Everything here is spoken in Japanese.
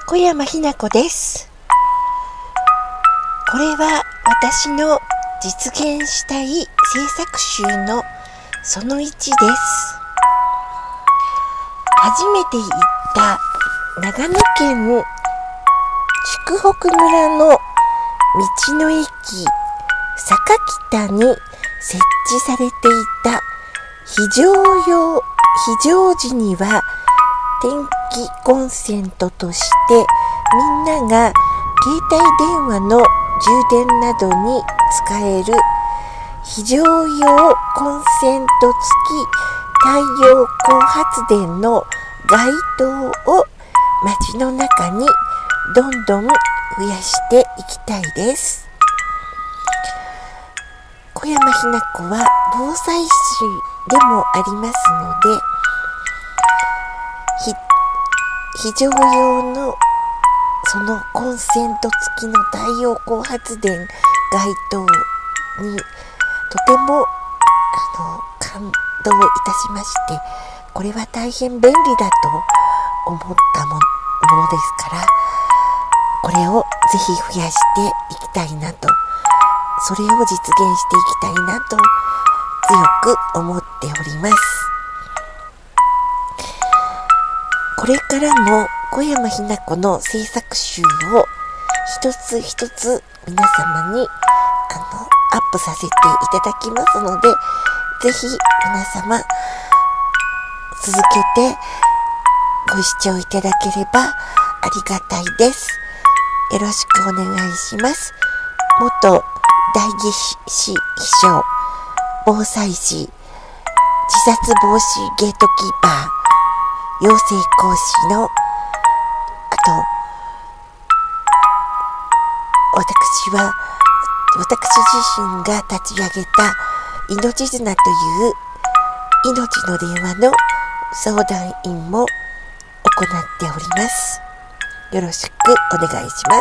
小山ひな子です。これは私の実現したい制作集のその1です。初めて行った長野県筑北村の道の駅坂北に設置されていた非常時には電気コンセントとしてみんなが携帯電話の充電などに使える非常用コンセント付き太陽光発電の街灯を街の中にどんどん増やしていきたいです。小山ひな子は防災士でもありますので、非常用のそのコンセント付きの太陽光発電街灯にとても感動いたしまして、これは大変便利だと思ったものですから、これをぜひ増やしていきたいなと、それを実現していきたいなと強く思っております。これからも小山ひな子の制作集を一つ一つ皆様にアップさせていただきますので、ぜひ皆様続けてご視聴いただければありがたいです。よろしくお願いします。元代議士秘書、防災士、自殺防止ゲートキーパー、養成講師の私自身が立ち上げた命綱という命の電話の相談員も行っております。よろしくお願いします。